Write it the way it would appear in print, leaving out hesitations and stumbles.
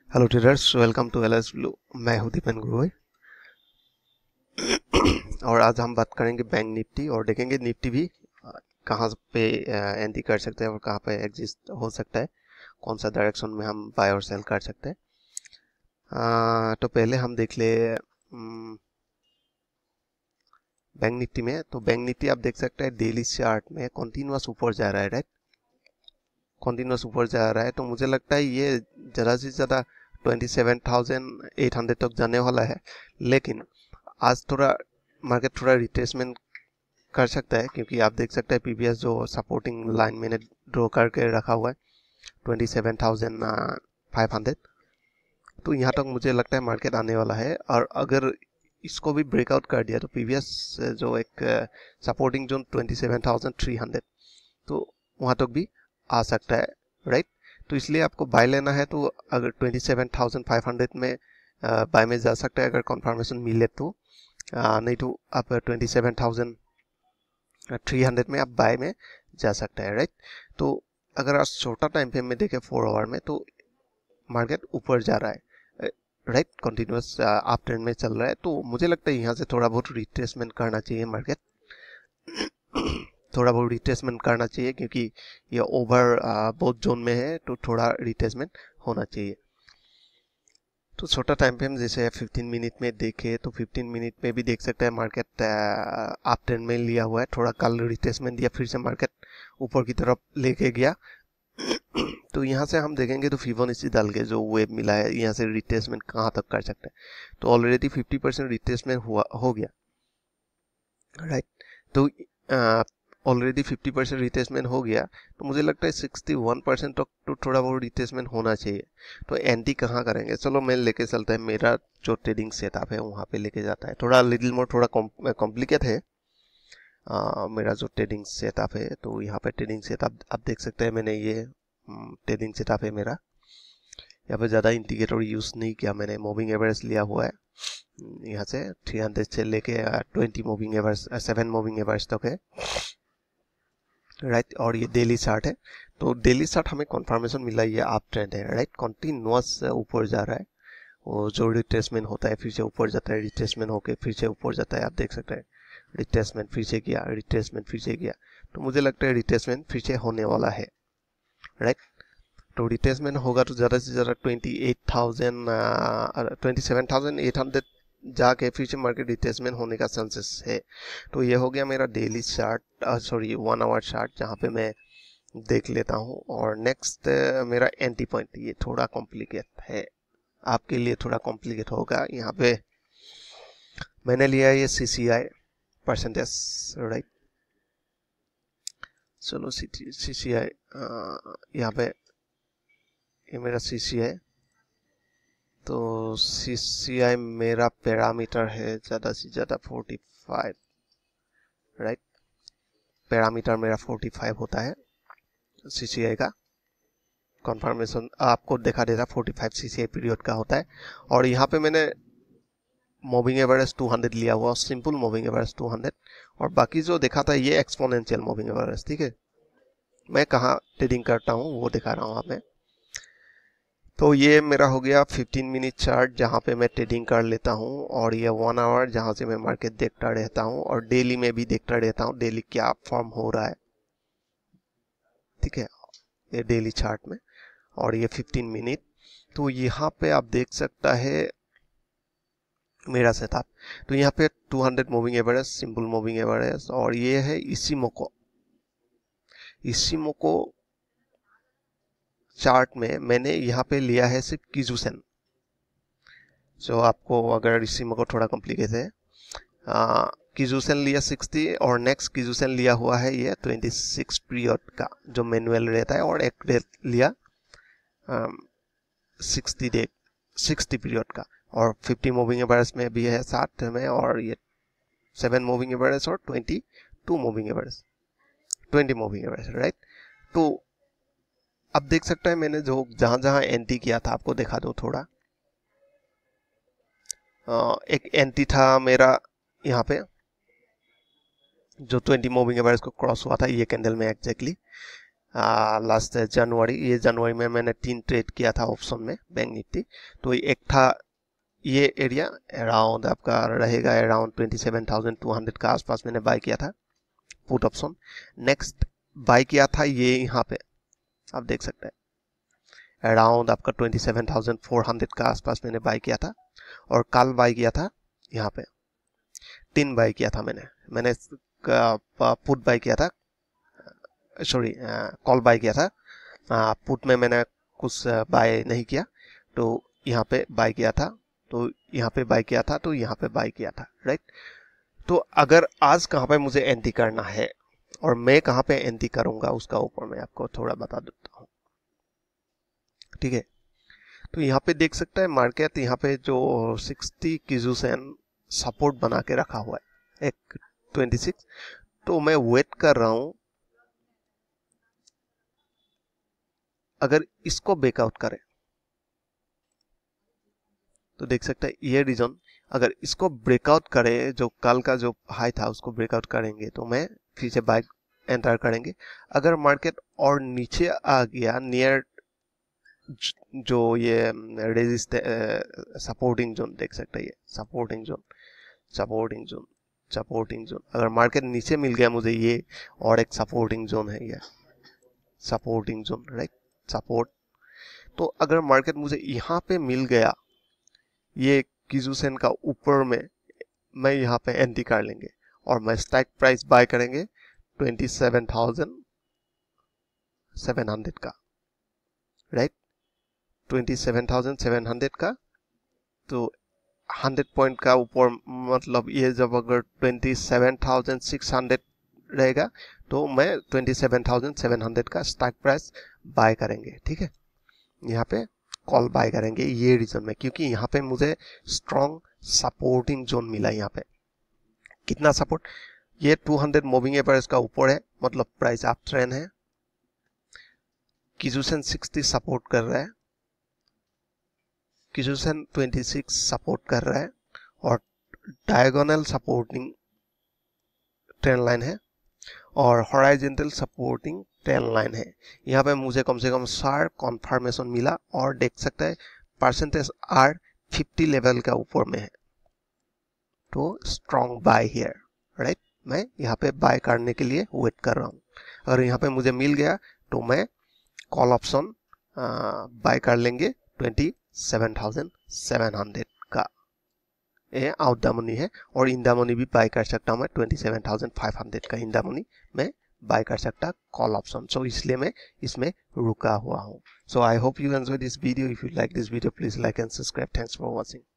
Hello traders, welcome to Aliceblue। मैं हूं दीपन गोगोई और आज हम बात करेंगे बैंक निफ्टी और देखेंगे निफ्टी भी कहां पे एंट्री कर सकते हैं और कहां पे एग्जिस्ट हो सकता है, कौन सा डायरेक्शन में हम बाय और सेल कर सकते हैं। तो पहले हम देख ले बैंक निफ्टी में। तो बैंक निफ्टी आप देख सकते हैं डेली चार्ट में कंटिन्यूअस ऊपर जा रहा है, राइट। कंटिन्यूअस ऊपर जा रहा है, तो मुझे लगता है ये ज़्यादा से ज़्यादा 27,800 तक जाने वाला है। लेकिन आज थोड़ा मार्केट थोड़ा रिट्रेसमेंट कर सकता है, क्योंकि आप देख सकते हैं प्रीवियस जो सपोर्टिंग लाइन मैंने ड्रॉ करके रखा हुआ है 27,500। तो यहाँ तक मुझे लगता है मार्केट आने वाला है, और अगर इसको भी ब्रेकआउट कर दिया तो प्रीवियस जो एक सपोर्टिंग जोन 27,300, तो वहाँ तक भी आ सकता है, राइट। तो इसलिए आपको बाय लेना है तो अगर 27,500 में बाय में जा सकता है अगर कंफर्मेशन मिले तो, नहीं तो आप 27,300 में आप बाय में जा सकते हैं, राइट। तो अगर आप छोटा टाइम फ्रेम में देखें 4 आवर में, तो मार्केट ऊपर जा रहा है, राइट। कंटिन्यूअस अप ट्रेंड में चल रहा है। तो मुझे लगता है यहाँ से थोड़ा बहुत रिट्रेसमेंट करना चाहिए मार्केट थोड़ा बहुत रिट्रेसमेंट करना चाहिए, क्योंकि ये ओवर बहुत जोन में है, तो थोड़ा रिट्रेसमेंट होना चाहिए। तो छोटा टाइम फ्रेम जैसे 15 मिनट में देखे तो 15 मिनट में भी देख सकते हैं मार्केट अप ट्रेंड में लिया हुआ है। थोड़ा कल रिट्रेसमेंट दिया, फिर से मार्केट ऊपर की तरफ लेके गया। तो यहाँ से हम देखेंगे तो फिबोनाची डाल के जो वेव मिला है, यहाँ से रिट्रेसमेंट कहाँ तक कर सकते हैं। तो ऑलरेडी 50% रिट्रेसमेंट हो गया, राइट। तो ऑलरेडी 50% रिट्रेसमेंट हो गया, तो मुझे लगता है 61% तक तो थोड़ा बहुत रिट्रेसमेंट होना चाहिए। तो एंटी कहाँ करेंगे, चलो मैं लेके चलता है, मेरा जो ट्रेडिंग सेटअप है वहाँ पे लेके जाता है। थोड़ा लिटिल मोर थोड़ा कॉम्प्लिकेट है मेरा जो ट्रेडिंग सेटअप है। तो यहाँ पे ट्रेडिंग सेटअप आप देख सकते हैं, मैंने ये ट्रेडिंग सेटअप है मेरा। यहाँ पे ज़्यादा इंडिकेटर यूज़ नहीं किया मैंने, मूविंग एवरेज लिया हुआ है यहाँ से 300 से लेके 20 मूविंग एवरेज 7 मूविंग एवरेज तक है, राइट। और ये डेली चार्ट है। तो डेली चार्ट हमें कंफर्मेशन मिला, ये अप ट्रेंड है, राइट। कंटिन्यूअस ऊपर जा रहा है, वो जो रिट्रेसमेंट होता है फिर से ऊपर जाता है, रिट्रेसमेंट होके फिर से ऊपर जाता है। आप देख सकते हैं रिट्रेसमेंट फिर से किया, रिट्रेसमेंट फिर से किया। तो मुझे लगता है रिट्रेसमेंट फिर से होने वाला है, राइट। तो रिट्रेसमेंट होगा तो ज़्यादा से ज़्यादा 27,800 जाके फिर से मार्केट रिट्रेसमेंट होने का चांसेस है। तो ये हो गया मेरा daily chart, sorry 1 hour chart, जहाँ पे मैं देख लेता हूँ। और नेक्स्ट मेरा एंट्री पॉइंट, ये थोड़ा कॉम्प्लिकेट है, आपके लिए थोड़ा कॉम्प्लिकेट होगा। यहाँ पे मैंने लिया ये CCI परसेंटेज, राइट। चलो CCI यहाँ पे ये मेरा CCI। तो CCI मेरा पैरामीटर है ज़्यादा से ज़्यादा 45, राइट। पैरामीटर मेरा 45 होता है CCI का। कॉन्फर्मेशन आपको दिखा देता 45 CCI पीरियड का होता है। और यहाँ पे मैंने मूविंग एवरेज 200 लिया हुआ, सिंपल मूविंग एवरेज 200, और बाकी जो देखा था ये एक्सपोनेंशियल मूविंग एवरेज, ठीक है। मैं कहाँ ट्रेडिंग करता हूँ वो दिखा रहा हूँ आप में। तो ये मेरा हो गया 15 मिनट चार्ट, जहाँ पे मैं ट्रेडिंग कर लेता हूँ, और ये 1 आवर जहाँ से मैं मार्केट देखता रहता हूँ, और डेली में भी देखता रहता हूँ डेली क्या फॉर्म हो रहा है, ठीक है, ये डेली चार्ट में। और ये 15 मिनट। तो यहाँ पे आप देख सकता है मेरा सेटअप। तो यहाँ पे 200 moving average, simple moving average, और ये है इसीमोको चार्ट में मैंने यहाँ पे लिया है सिर्फ किजुसेन। जो आपको अगर इसीमोको थोड़ा कॉम्प्लिकेट है, किजुसेन लिया 60, और नेक्स्ट किजुसेन लिया हुआ है ये 26 पीरियड का जो मैनुअल रहता है, और एक डेट लिया 60 पीरियड का, और 50 मूविंग एवरेज में भी है साथ में, और ये 7 मूविंग एवरेज और 22 moving average 20 moving average, right. तो अब देख सकते हैं मैंने जो जहां जहां एंट्री किया था, आपको दिखा दो थोड़ा। एक एंट्री था मेरा यहाँ पे जो 20 मूविंग एवरेज को क्रॉस हुआ था ये कैंडल में एग्जैक्टली लास्ट जनवरी, ये जनवरी में मैंने 3 ट्रेड किया था ऑप्शन में बैंक निफ्टी। तो एक था ये एरिया अराउंड आपका रहेगा अराउंड 27,200 का आसपास मैंने बाय किया था पुट ऑप्शन। नेक्स्ट बाय किया था ये यहाँ पे आप देख सकते हैं अराउंड आपका 27,400 का आसपास मैंने बाय किया था। और कल बाय किया था यहाँ पे 3 बाय किया था मैंने पुट बाय किया था, सॉरी कॉल बाय किया था। पुट में मैंने कुछ बाय नहीं किया, तो यहाँ पे बाय किया था, तो यहाँ पे बाय किया था, तो यहाँ पे बाय किया था, राइट। तो अगर आज कहाँ पे मुझे एंट्री करना है और मैं कहाँ पे एंट्री करूंगा उसका ऊपर मैं आपको थोड़ा बता देता हूँ, ठीक है। तो यहाँ पे देख सकते हैं मार्केट यहाँ पे जो 60 किजुसेन सपोर्ट बना के रखा हुआ है एक 26। तो मैं वेट कर रहा हूँ अगर इसको ब्रेकआउट करे तो देख सकते हैं ये रीजन अगर इसको ब्रेकआउट करे, जो कल का जो हाई था उसको ब्रेकआउट करेंगे तो मैं फिर से बाय एंटर करेंगे। अगर मार्केट और नीचे आ गया नियर जो ये रेजिस्ट सपोर्टिंग जोन देख सकते हैं, ये सपोर्टिंग जोन अगर मार्केट नीचे मिल गया मुझे ये और एक सपोर्टिंग जोन है, ये सपोर्टिंग जोन, राइट, सपोर्ट। तो अगर मार्केट मुझे यहाँ पे मिल गया ये किजुसेन का ऊपर में, मैं यहाँ पे एंट्री कर लेंगे और मैं स्ट्राइक प्राइस बाय करेंगे 27,700 का, राइट, 27,700 का। तो 100 पॉइंट का ऊपर मतलब ये जब अगर 27,600 रहेगा तो मैं 27,700 का स्ट्राइक प्राइस बाय करेंगे, ठीक है। यहाँ पे कॉल बाय करेंगे ये रीजन में क्योंकि यहाँ पे मुझे स्ट्रॉन्ग सपोर्टिंग जोन मिला। यहाँ पे कितना सपोर्ट, ये 200 मूविंग एवरेज का ऊपर है, मतलब प्राइस अप ट्रेंड है। किजुसेन 60 सपोर्ट कर रहा है, किजुसेन 26 सपोर्ट कर रहा है और डायगोनल सपोर्टिंग ट्रेंड लाइन है और हॉराइजॉन्टल सपोर्टिंग ट्रेंड लाइन है। यहाँ पे मुझे कम से कम 4 कॉन्फर्मेशन मिला और देख सकते हैं परसेंटेज आर 50 लेवल का ऊपर में है, तो स्ट्रॉन्ग बाय हियर, राइट। मैं यहाँ पे बाय करने के लिए वेट कर रहा हूँ। अगर यहाँ पे मुझे मिल गया तो मैं कॉल ऑप्शन बाय कर लेंगे 27,700 का। ये आउट द मनी है और इन द मनी भी बाय कर सकता हूँ मैं 27,500 का इन द मनी मैं बाय कर सकता कॉल ऑप्शन। सो इसलिए मैं इसमें रुका हुआ हूँ। So I hope you enjoy this video. If you like this video please like and subscribe. Thanks for watching.